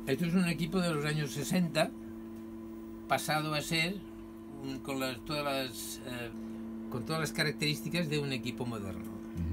Esto es un equipo de los años 60, pasado a ser con todas las características de un equipo moderno.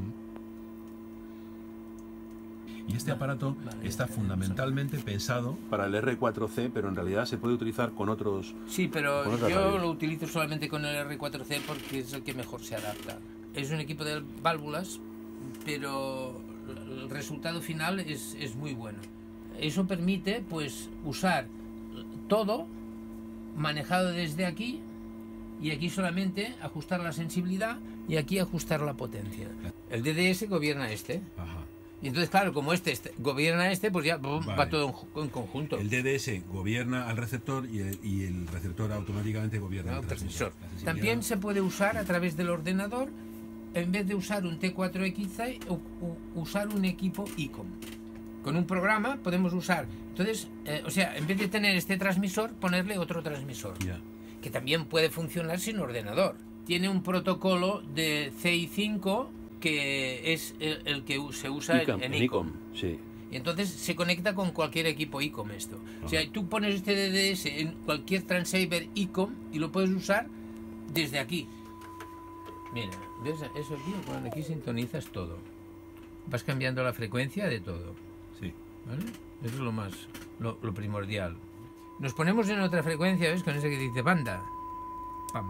Y este aparato está fundamentalmente pensado para el R4C, pero en realidad se puede utilizar con otros. Sí, pero con yo radios. lo utilizo solamente con el R4C porque es el que mejor se adapta. Es un equipo de válvulas, pero el resultado final es muy bueno. Eso permite pues usar todo manejado desde aquí, y aquí solamente ajustar la sensibilidad y aquí ajustar la potencia. El DDS gobierna este. Ajá. Y entonces, claro, como este gobierna pues ya va todo en conjunto. El DDS gobierna al receptor y el receptor automáticamente gobierna al transmisor. También se puede usar a través del ordenador, en vez de usar un T4XI, usar un equipo ICOM. Con un programa podemos usar, entonces, o sea, en vez de tener este transmisor, ponerle otro transmisor. Yeah. Que también puede funcionar sin ordenador. Tiene un protocolo de CI5 que es el que se usa en ICOM. Sí. Y entonces se conecta con cualquier equipo ICOM esto. O sea, tú pones este DDS en cualquier transceiver ICOM y lo puedes usar desde aquí. Mira, ¿ves? Eso aquí, bueno, aquí sintonizas todo. Vas cambiando la frecuencia de todo. Sí. ¿Vale? Eso es lo primordial. Nos ponemos en otra frecuencia, ¿ves? Con ese que dice banda. Pam.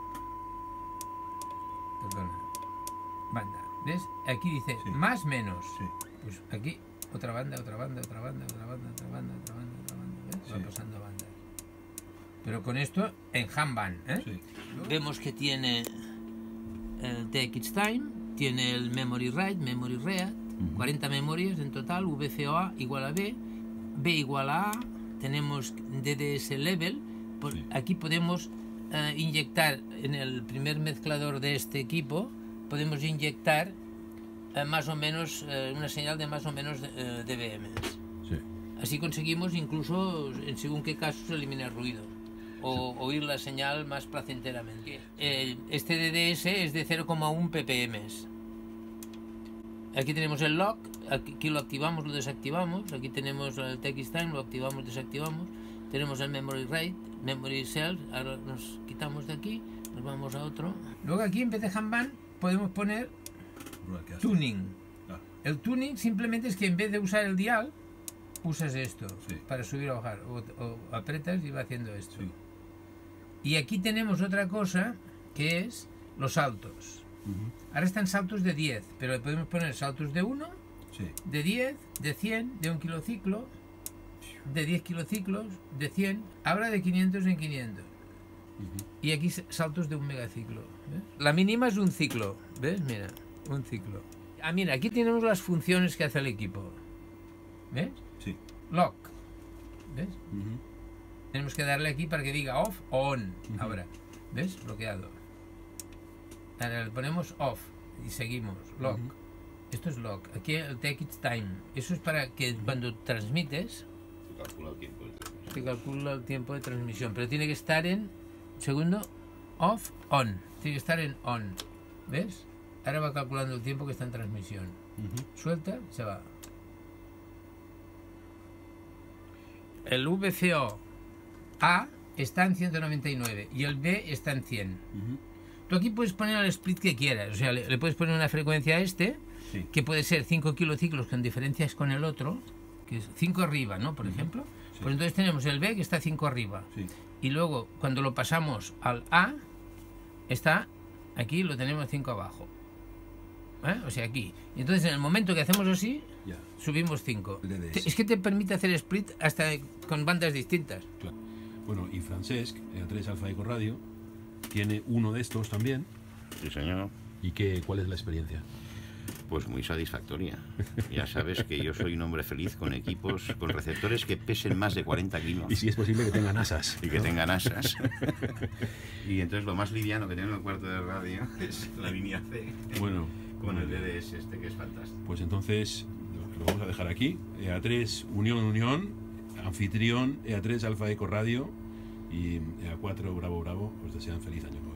Perdona. Banda. ¿Ves? Aquí dice sí. más menos. Sí. Pues aquí otra banda, otra banda, otra banda, otra banda, otra banda, otra banda, otra banda. ¿Ves? Sí. Va pasando bandas. Pero con esto en handband, ¿eh? Sí. Vemos que tiene el TX Time, tiene el Memory Write, Memory Read, 40 memorias en total, VCOA igual a B, B igual a A, tenemos DDS Level, Sí. aquí podemos inyectar en el primer mezclador de este equipo, podemos inyectar más o menos una señal de más o menos dBm. Sí. Así conseguimos incluso, en según qué casos, eliminar ruido o oír la señal más placenteramente. Este DDS es de 0,1 ppm. Aquí tenemos el lock, aquí lo activamos, lo desactivamos, aquí tenemos el TX Time, lo activamos, desactivamos, tenemos el Memory Write, Memory Cell, ahora nos quitamos de aquí, nos vamos a otro. Luego aquí en vez de handband podemos poner tuning. Ah. El tuning simplemente es que en vez de usar el dial, usas esto, Sí. para subir o bajar, o apretas y va haciendo esto. Sí. Y aquí tenemos otra cosa que es los saltos. Ahora están saltos de 10, pero le podemos poner saltos de 1, Sí. de 10, de 100, de 1 kilociclo, de 10 kilociclos, de 100, ahora de 500 en 500. Y aquí saltos de 1 megaciclo. ¿Ves? La mínima es un ciclo, ¿ves? Mira, un ciclo. Ah, mira, aquí tenemos las funciones que hace el equipo. ¿Ves? Sí. Lock. ¿Ves? Tenemos que darle aquí para que diga off o on. Ahora, ¿ves? Bloqueado. Ahora le ponemos off y seguimos. Lock. Esto es lock. Aquí el TX Time. Eso es para que cuando transmites te calcula el tiempo de transmisión. Pero tiene que estar en, segundo, off, on. Tiene que estar en on. ¿Ves? Ahora va calculando el tiempo que está en transmisión. Suelta, se va. El VCO A está en 199 y el B está en 100. Tú aquí puedes poner el split que quieras, o sea, le puedes poner una frecuencia a este, Sí. que puede ser 5 kilociclos con diferencias con el otro, que es 5 arriba, ¿no? Por ejemplo. Sí. Pues entonces tenemos el B que está 5 arriba. Sí. Y luego, cuando lo pasamos al A, está aquí, lo tenemos 5 abajo. O sea, aquí. Y entonces, en el momento que hacemos así, Ya. subimos 5. DDS. Es que te permite hacer split hasta con bandas distintas. Claro. Bueno, y Francesc, A3 Alfa Eco Radio, tiene uno de estos también. Sí, señor. ¿Y cuál es la experiencia? Pues muy satisfactoria. Ya sabes que yo soy un hombre feliz con equipos, con receptores que pesen más de 40 kilos. Y si es posible que tengan asas. Y que tengan asas. Y entonces lo más liviano que tengo en el cuarto de radio es la línea C. Bueno, Con el DDS este, que es fantástico. pues entonces lo vamos a dejar aquí. EA3 Unión, anfitrión, EA3 Alfa Eco Radio y EA4 Bravo, os desean feliz año nuevo.